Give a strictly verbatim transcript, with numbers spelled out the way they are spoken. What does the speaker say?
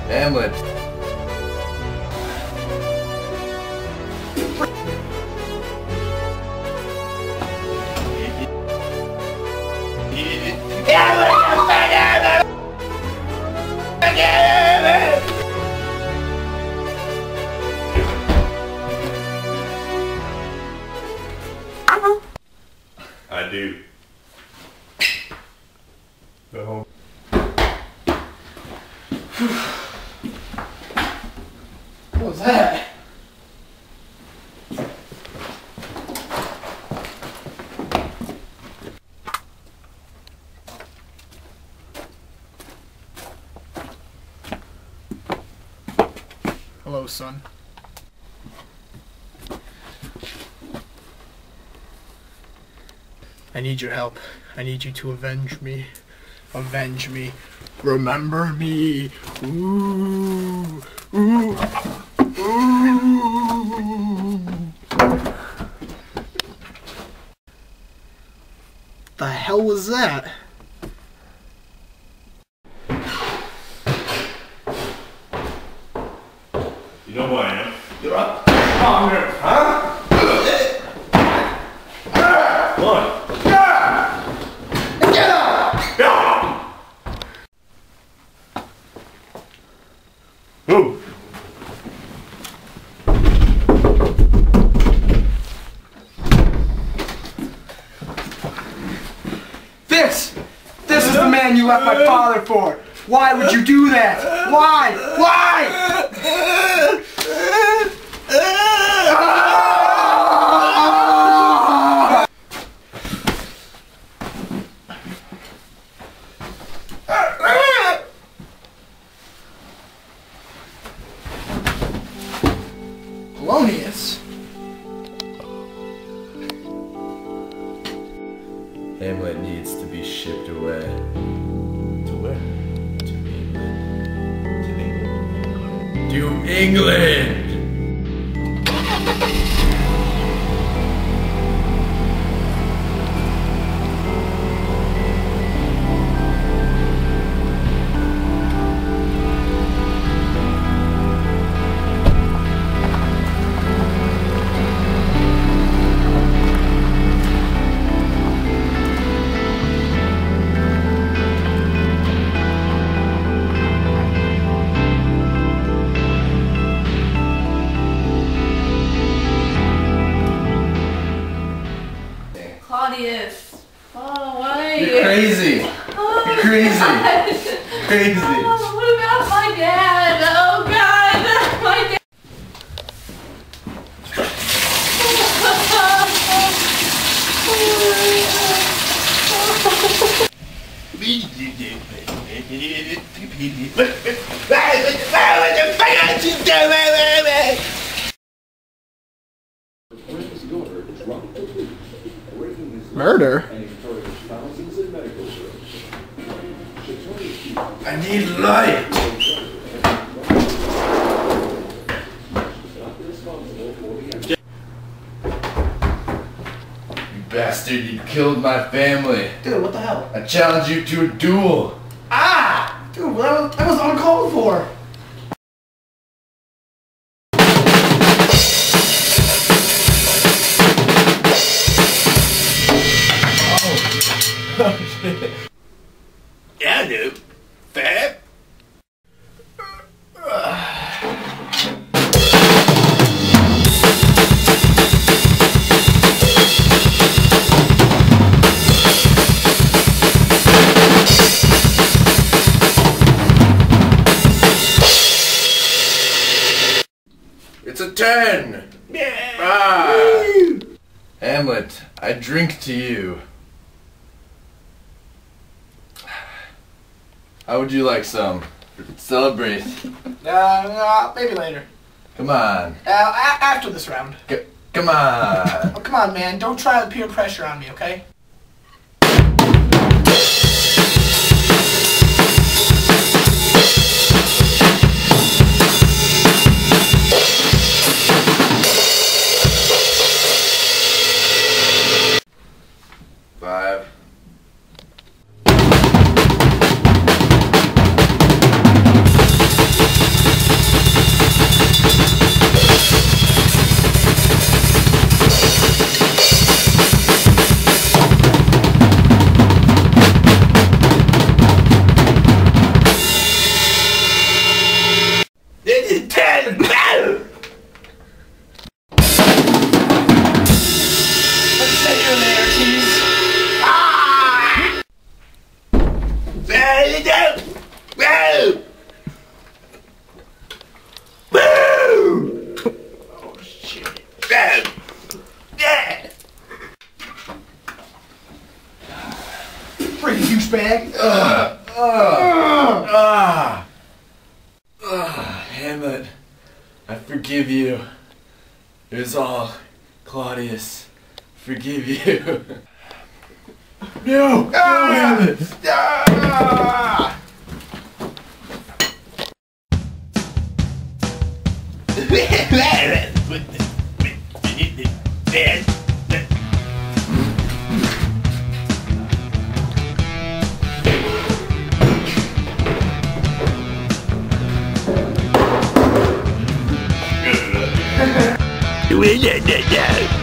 Hamlet. I do. Go home. What was that? Hello, son. I need your help. I need you to avenge me. Avenge me. Remember me. Ooh. Ooh. Ooh. The hell was that? You know who I am? You're up. Come here, huh? Come on. Get up! Who? This! This is the man you left my father for! Why would you do that? Why? Why? Polonius? Hamlet needs to be shipped away. To where? To England. To England. To England! Claudius. Oh, why? You're crazy! Oh, You're crazy! God. Crazy! Oh, what about my dad? Oh, God. My dad. Murder? I need light! You bastard, you killed my family. Dude, what the hell? I challenge you to a duel. Ah! Dude, that was, that was uncalled for! Oh shit. Yeah, dude. Fat. It's a ten! Yeah. Ah. Hamlet, I drink to you. How would you like some? Celebrate. Uh, uh, maybe later. Come on. Uh, a- after this round. C come on. Oh, come on, man. Don't try to peer pressure on me, okay? Five. freaking douchebag! Ah! Ah! Ah! Hamlet, I forgive you. It was all Claudius. Forgive you. No! Ah! No, Hamlet! Ah! Yeah, yeah, yeah.